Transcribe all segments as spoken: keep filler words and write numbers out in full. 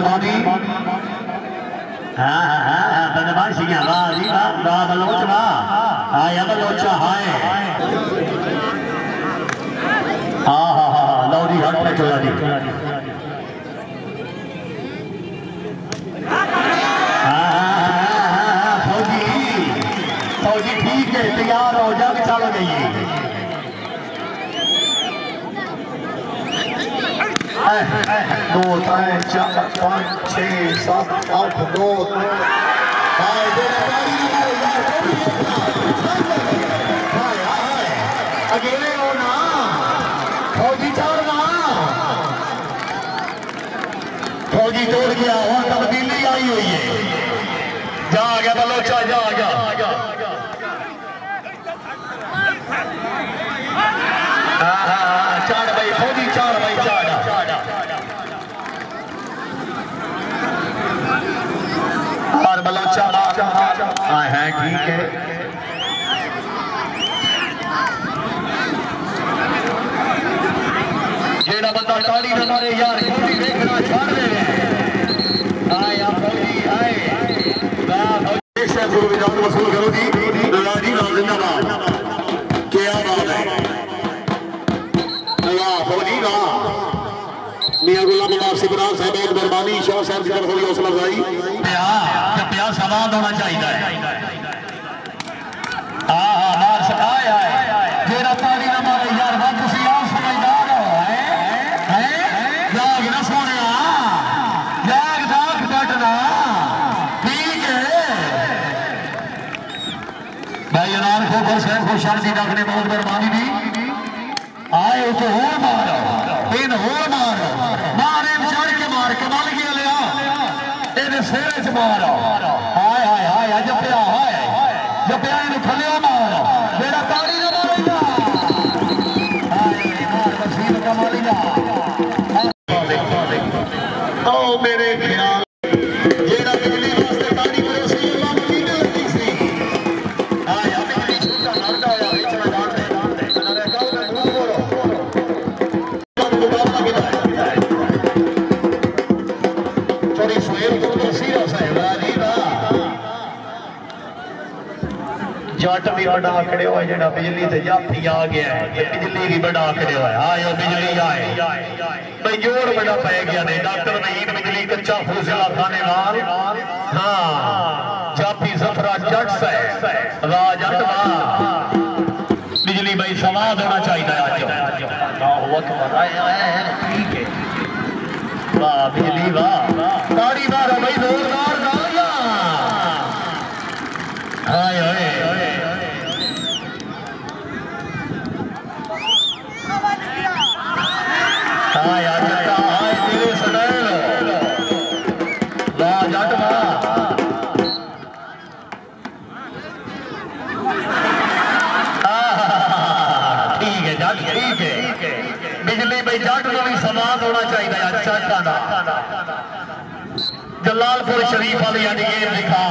मेहरबानी। हाँ हाँ हाँ बदमाशियाँ वाह जी वाह वाह बलोच वाह आया बलोचा हाय हाँ हाँ हाँ लौरी हट में चला दी फौजी फौजी ठीक है तैयार हो जा के चल गई दो तीन चार पाँच छः सात आठ दो अकेले हो ना फौजी छोड़ना फौजी तोड़ गया वहां तब्दीली आई हुई है जा गया बलोचा जा गया हाँ हाँ चार भाई फौजी चार भाई चार और बलोचा हाँ है ठीक है जेड़ा बंदा ताली न मारे यार फौजी देखना छोड़ दे आया फौजी आए से गुरु विधान वसूल करो जी राजी जिंदाबाद क्या बात है वाह फौजी वाह मियां गुलाम अब्बास सिबरान साहब एक मेहरबानी शाह साहब की तरफ से हौसला अफजाई प्यार प्यार समाद होना चाहिए हाँ हाँ मार सकाया है जेड़ा ताली न मारे यार बात तुसी आप समझदार हो हैं हैं जाग ना सोने जाग जाग डटना ठीक है भाई अनार को घर से को शांति रखने बहुत मेहरबानी दी आए तो हो मारो इन हो मारो मारे चढ़ के मार के माल गया लिया इन्हें सिर च मारो हाय हाय हाय जपिया हाय जपिया इन्हें थले मारो मेरा ताड़ी न मारेगा हाय मार वसील का मारेगा ओ मेरे ख्याल जेड़ा बिजली वास्ते ताड़ी करे सी अल्लाह की गलती सी हाय बिजली छूटा लड़दा होया बीच मैदान में अरे गाओ में बोलो मुकाबला के थोड़ी सुहेल को तसीरा साहब राजी दा जट भी बड़ा खड़े हो जेड़ा बिजली ते जाफी आ गया है बिजली भी बड़ा खड़े हो आयो बिजली आए भाई जोर बड़ा पै गया ने डॉक्टर नईम बिजली कच्चा फूसिला खाने वाल हां जाफी सफरा जट से वाह जट वाह बिजली भाई समाद होना चाहिए आज अल्लाहू अकबर आए ठीक है वाह बिजली वाह ताड़ी मारो भाई जोरदार तालियां हाय हाय हाय जटा हाय तेरे सदैव वाह जट वाह ठीक है जट ठीक है बिजली भाई जट को भी समाज होना चाहिए अच्छा का जलालपुर शरीफ वाली यानी गेम दिखा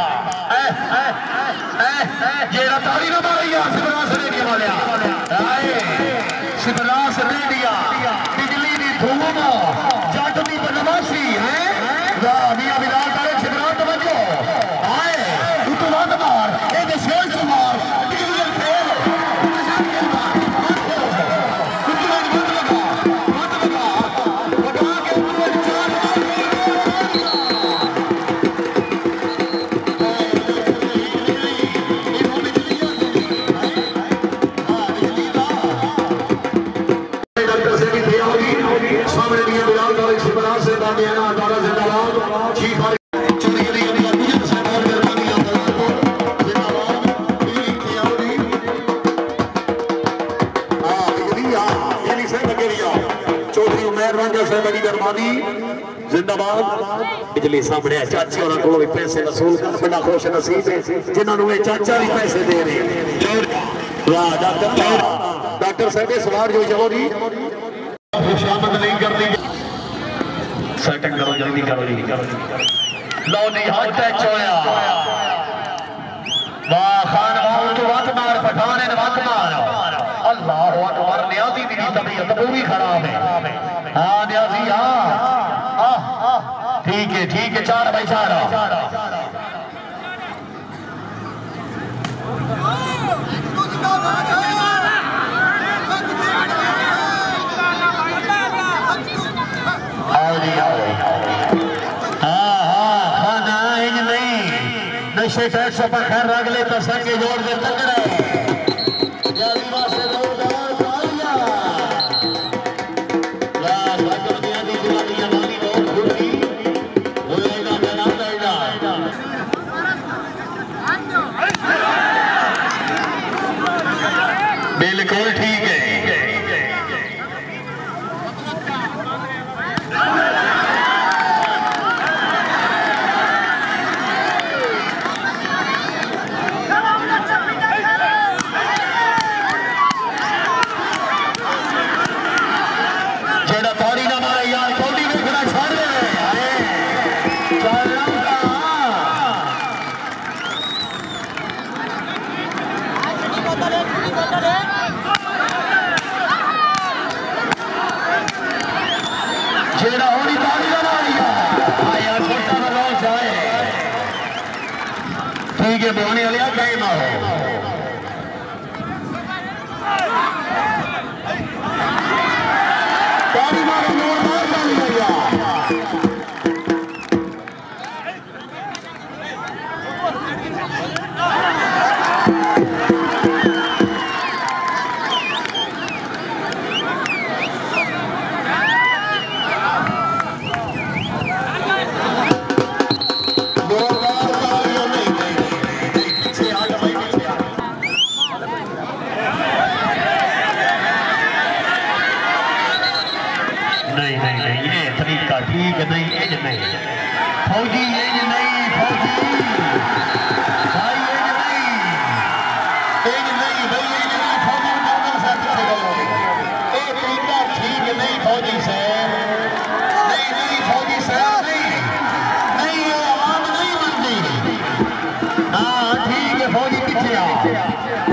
जेड़ा ताली ना मारी यार सिबरास रेडिया वाले आए सिबरास रेडिया बिजली दी धूम जट दी बदमाशी है वाह मियां बिलाल तारे सिबरास तवज्जो आए तू मत मार ए दे शेर से मार बिजली फेल जिंदाबाद बिजली सामने चाची और को भी पैसे वसूल कर बड़ा खुश नसीब है जिन्होंने चाचा भी पैसे दे रहे वाह डॉक्टर डॉक्टर साहब सवार जो जरूरी खुशामद नहीं करनी सेटिंग करो जल्दी करो जी लो नहीं हाथ टच होया वाह खान बाहु तो मत मार पठान ने मत मार अल्लाह अकबर न्याजी दी तबीयत वो भी खराब है हां न्याजी हां ठीक है ठीक है चार भाई चार नशे टैक्स पर खैर अगले तो संगे जोड़ दे तगड़े बिल्कुल ठीक है ठीक है बोलने वाले कहीं ना हो तारी मारो जोरदार ताली भैया ठीक है नहीं ये नहीं फौजी ये नहीं फौजी भाई ये नहीं ये नहीं भाई ये नहीं फौजी उधर से पीछे गए ये तरीका ठीक नहीं फौजी से नहीं नहीं फौजी से नहीं नहीं ये आवाज नहीं बनती हाँ ठीक है फौजी पीछे आ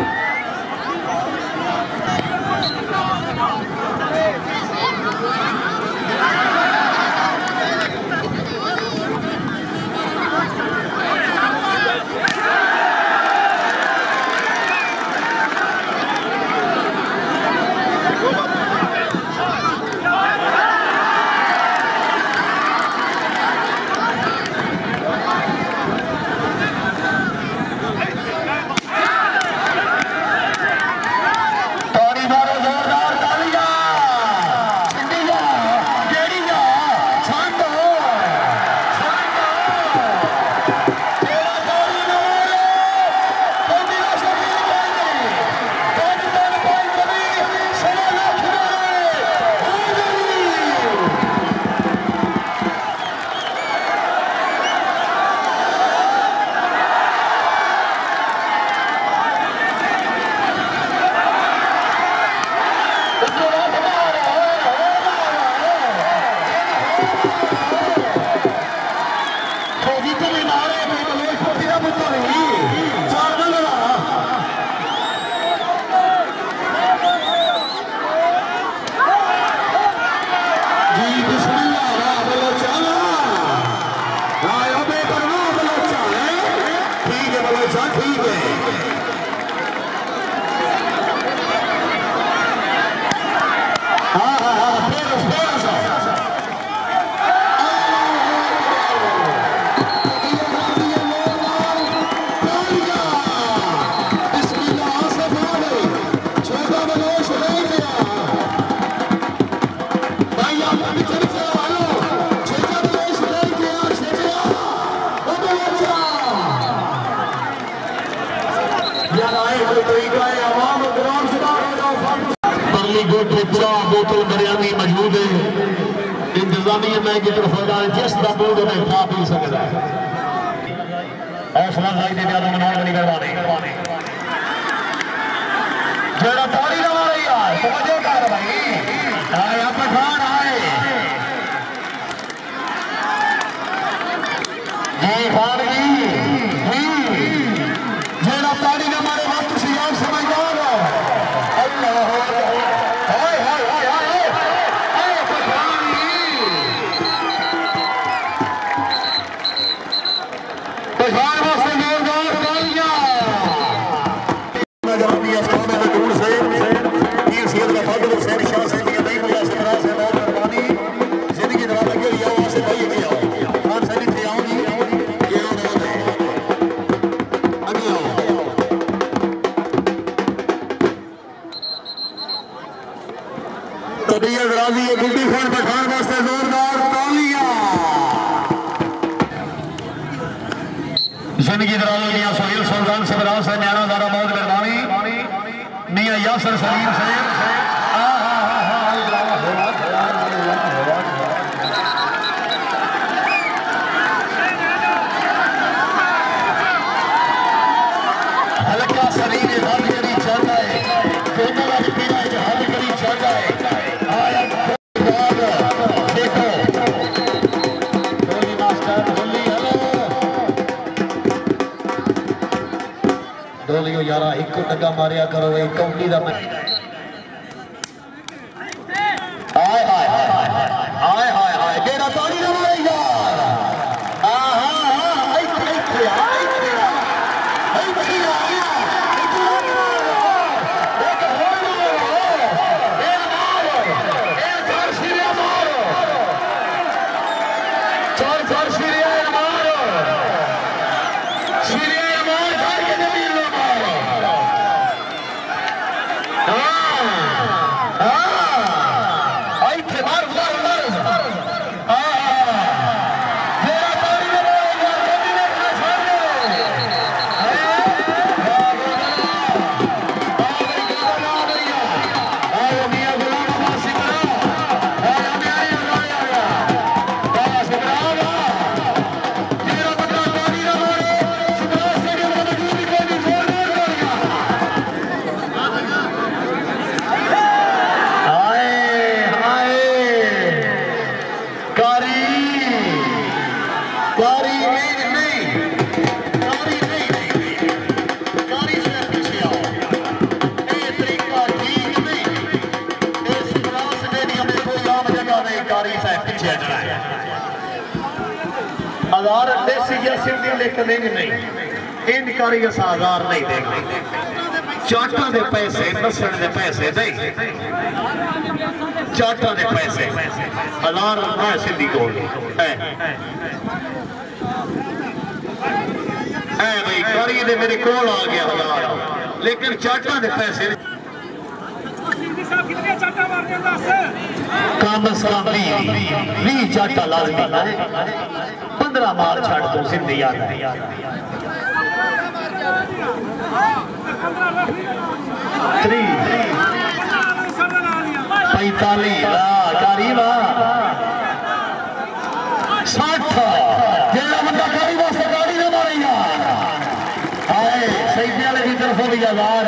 बोतल बिरयानी मौजूद है इंतजामिया मैं की तरफ जिस का मूड में खा पी सकता है हौसला अफजाई के ज्यादा मनाने वाली करवाने जरा ताली लगा रही यार समझो कर भाई आए आप पठान आए जी खान जी जरा ताली हमारे वक्त से यार समझदार हो अल्लाह शाह से भी नहीं मिला सिमरा से बहुत मेहरबानी जिंदगी दवा लगी हुई है वहां से भाई के आओ खान साहब थे आओ जी ये आओ अभी आओ तबीयत राजी है गुड्डी खान पठान वास्ते जोरदार तालियां जिंदगी दराज़ सोहेल सुल्तान सिमरा से न्यारा दारा बहुत मेहरबानी मियां यासर सलीम से हल्का सलीम हल करी चढ़ता है दोनों का पीड़ा है हल करी चढ़ता है आया देखो होली मास्टर होली हेलो डोलियो यारा एक टगा मारिया करो एक कौंडी दा हाय हाय हाय हाय हाय जेड़ा ताड़ी ना मारे यार आ हा हा इथे इथे हाय इथे इथे आ इथे एक होली ए मारो ए चार सिरिया मारो चार चार सिरिया मारो सिरिया मार चार के जमीन लो मारो हां हां इथे मार मार मार हां जेड़ा ताड़ी ना मारे यार कभी नहीं ना छोड़ दे आओ मियां गुलाम अब्बास सिमरा आओ मेरे आया आया बाबा सिमरा जेड़ा बंदा ताड़ी ना मारे सिमरा से के मौजूद ही कोई नहीं जोर नहीं करेगा हाय हाय कारी कारी नहीं नहीं कारी नहीं नहीं कारी से पीछे आओ ये तरीका ठीक नहीं इस क्लास में नहीं हमें कोई आम जगह नहीं कारी से पीछे जाना है हजार देसी या सिंधी लेकर देंगे नहीं इन कारी का हजार नहीं देंगे चाटा दे पैसे नसण दे पैसे नहीं चाटा दे पैसे हजार ना सिंधी को है है भाई कारी दे मेरे कोल आ गया हजार लेकिन चाटा दे पैसे काम सलाम भी चाटा लाजमी है पंद्रह मार छाड़ तो सिंधी याद है त्री पैंतालीस कारी साठ जेड़ा बंदा कारी वास्ते गाड़ी ना मारे यार आए सही वाले की तरफ भी हजार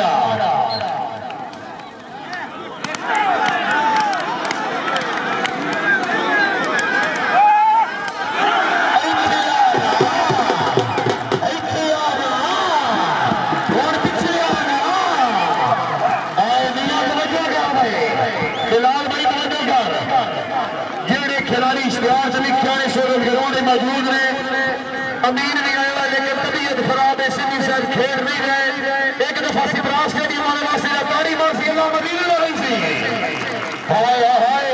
फिलहाल भाई जेड़े खिलाड़ी इश्तिहार च लिखे ने सोलह ग्राउंड मौजूद ने अमीन भी आया लेकिन तबीयत खराब है सिंधी साहब खेल नहीं रहे एक दफा सिमरा स्टेडियम वाले वास्ते कारी वासी अल्लाह मदीने ला रही सी हाय हाय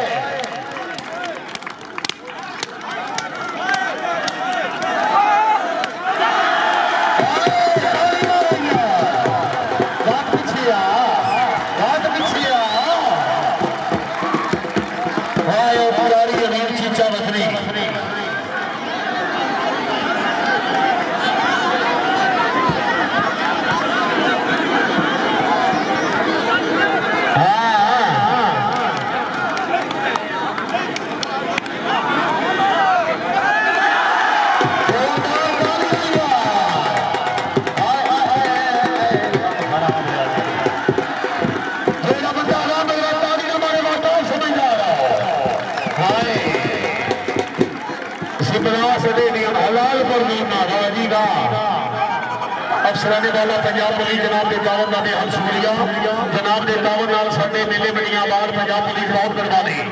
अफसरान वाला पंजाब पुलिस जनाब के तावन का बेहद शुक्रिया जनाब के तावन नाल साडे मेले मंडियां बाद पंजाब पुलिस बहुत करवा दी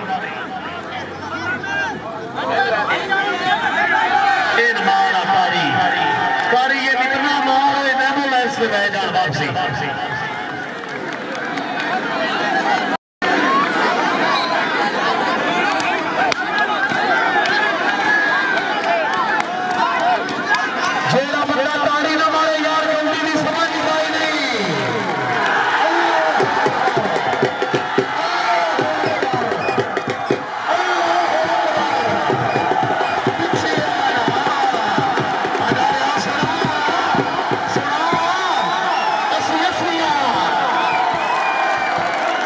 मारा कारी कारी ये इतना मार एम्बुलेंस से रह जान वापसी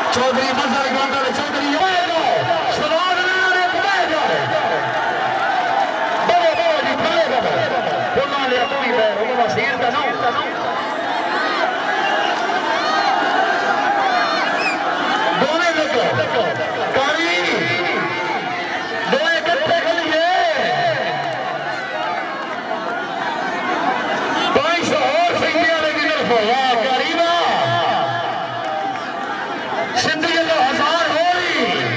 चौधरी मजर गोंदल चौधरी सवाल बड़े बड़े जी बड़े बड़े बोलना लिया तू ही मैं उन्होंने शेर का नाम दोने देखो कारी दोए इकट्ठे खलिए पाँच सौ और सिंधिया ने भी तरफ वाह करीबा सिंधी के तो हजार हो रही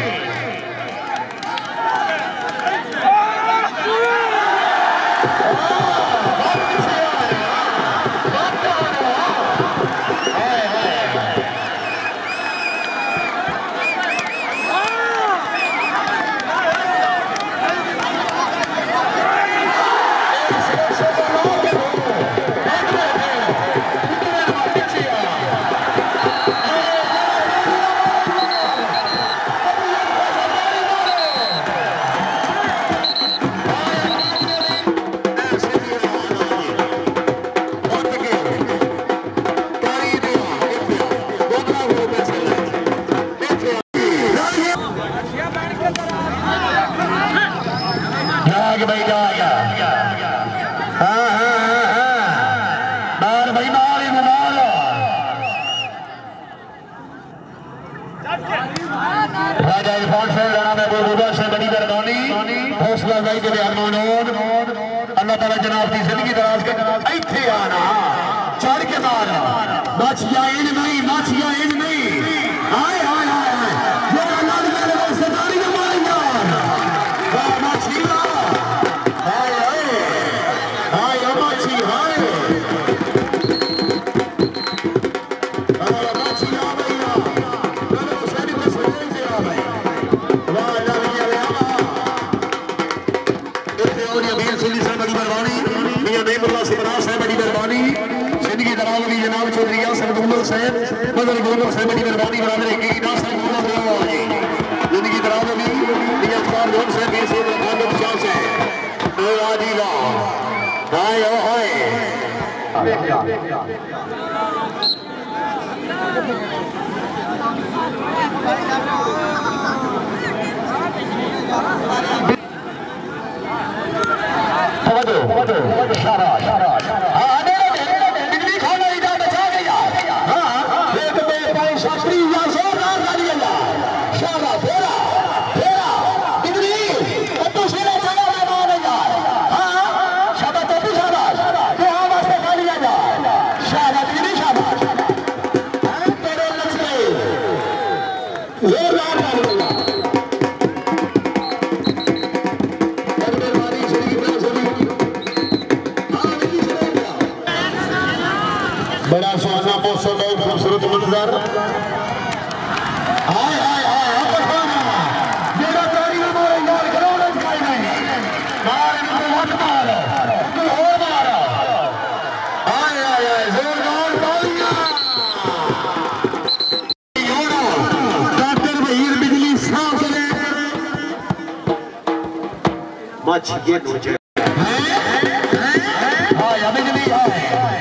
भाई जाएगा हाँ हाँ हाँ बार भाई मारी मुबाल राजा इरफान से जाना मैं बुजुर्गों से बड़ी मेहरबानी हौसला अफजाई के लिए अरमानोद अल्लाह ताला जनाब की जिंदगी दराज कर इत्थे आना चढ़ के मार माछिया इन नहीं माछिया इन नहीं हाय हाय हाय ये अल्लाह ने मेरे को सरदारी का मार यार वाह माछिया जनाब चौधरी सरगुंदल साहब मदर गोंदल साहब बड़ी मेहरबानी बरादर की नासर गोंदल जी जिंदगी दराज भी ये अफसार जोन से बीस से खाने पचास है राजी ला हाय हाय तवज्जो तवज्जो शाबाश शाबाश हां बड़ा सुहाना मौसम बहुत खूबसूरत मंजर हाय हाय हाय जेड़ा तारी ना मारे यार ग्राउंड में काई नहीं मार इनको मत मारो कोई और मारो हाय हाय हाय जोरदार तालियां योड़ा डॉक्टर वहीर बिजली साफ करे मच ये तुझे हाय बिजली हाय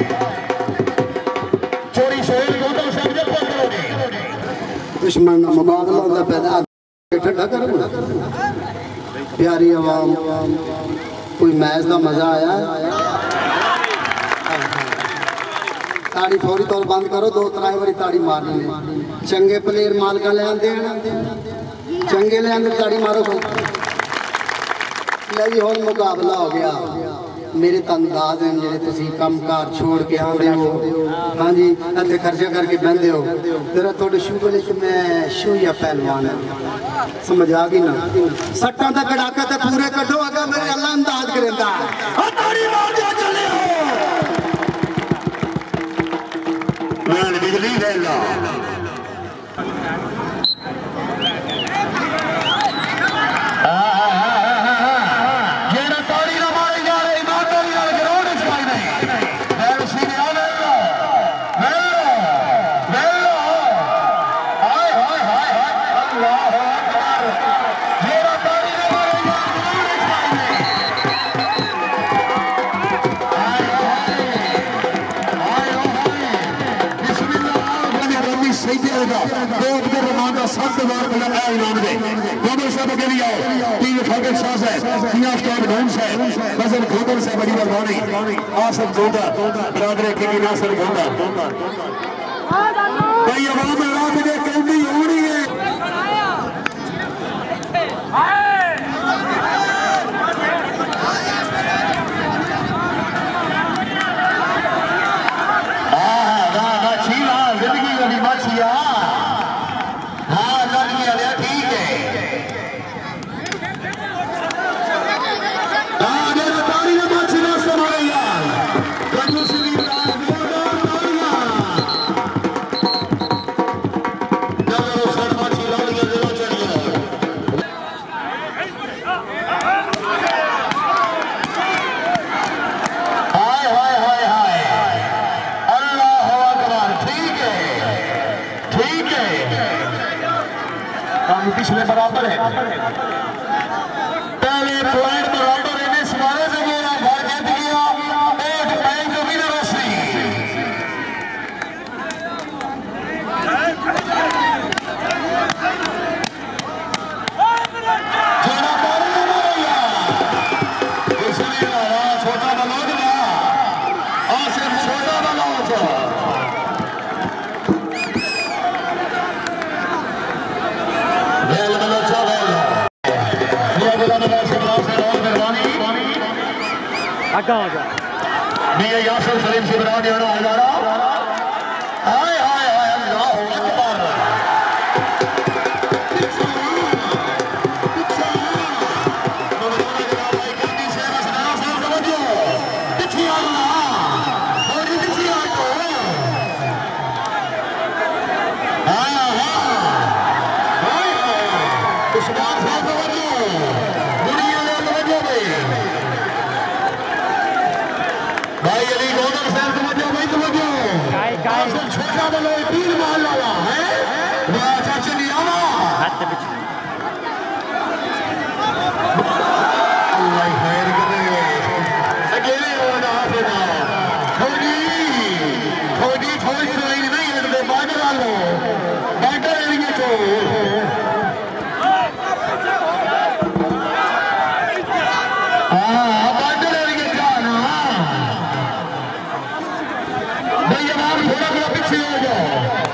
दुश्मन मुकाबला होता पैदा ठंडा कर प्यारी आवाम कोई मैच का मजा आया ताड़ी फौरी तौर बंद करो दो त्रै बारी ताड़ी मारनी चंगे प्लेयर मालका ले आते हैं चंगे ले आते ताड़ी मारो जी हम मुकाबला हो गया मेरे तंदाज हैं जेडे तुसी काम कार छोड़ के आते हो हाँ जी इतने खर्चा करके बहते हो तेरा थोड़े शुगर मैं शू या पहलवान है समझ आ गई ना सट्टा का कड़ाका तो पूरे कटो अगर मेरे अल्लाह अंदाज करेंदा बिजली अब्दुल रहमान का सात बार मिला है इनाम दे दोनों सब के लिए आओ टीम फाकिर साहब है मियां स्टॉप ढूंढ से नजर खोदर से बड़ी मेहरबानी आसफ गोदा बरादर के नासर गोदा भाई आवाम रात दे कौमी होनी है पिछले बराबर है पहले पॉइंट बराबर इन्हें सवारे से मेरा घर जीत गया एक टाइम जो भी रस्सी जोड़ा पार नहीं मारेगा इसलिए छोटा बना दिया और सिर्फ छोटा बना आगा हो जा मियां यासर सलीम सिमरान यारो हजारा हाय हाय हाय अल्लाह अकबर भाई अली गोदर सर समझो भाई समझो काय काय छोटा वाला तीन माल वाला है वाह चाचा जी आवा हाथ बिच अल्लाह खैर करे अकेले हो ना फिर खोजी खोजी खोज नहीं नहीं लगते बाटर वालो बाटर एरिया को हां बाटर एरिया का ना थोड़ा थोड़ा पीछे हो जाओ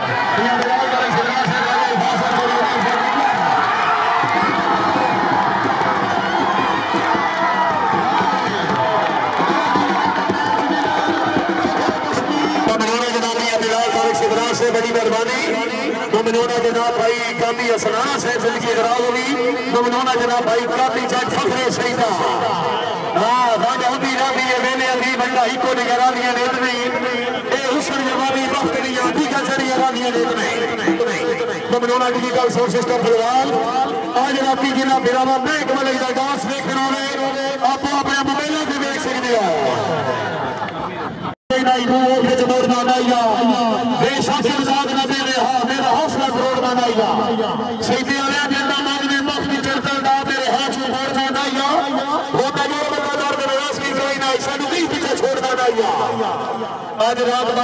से बड़ी मेहरबानी मुमनोना जनाब भाई कामी असना से जिंदगी खराब हुई मुमनोना जनाब भाई कामी जज फखरे सईदा हां वाजा हुंदी रावी है वेले अभी बंदा इको निगरा दिया नेत नहीं ए हुस्न जवाबी वक्त नहीं आती का चढ़ी रावियां नेत नहीं मुमनोना डिजिटल साउंड सिस्टम फिलहाल आज राती जिला बिरावा बैंक वाले दा डांस देखना है आपो अपने मोबाइल पे देख सकते हो नहीं वो के जमोर बनाया बेशक आजाद नबी ने हां मेरा हौसला करोड़ बनाया सीधे वाले जिंदा मांगने मख्ती चढ़ता दा मेरे हाथ में मोड़ बनाया वो तजो बता दर के रास की कोई नहीं सानू भी पीछे छोड़ बनाया आज रात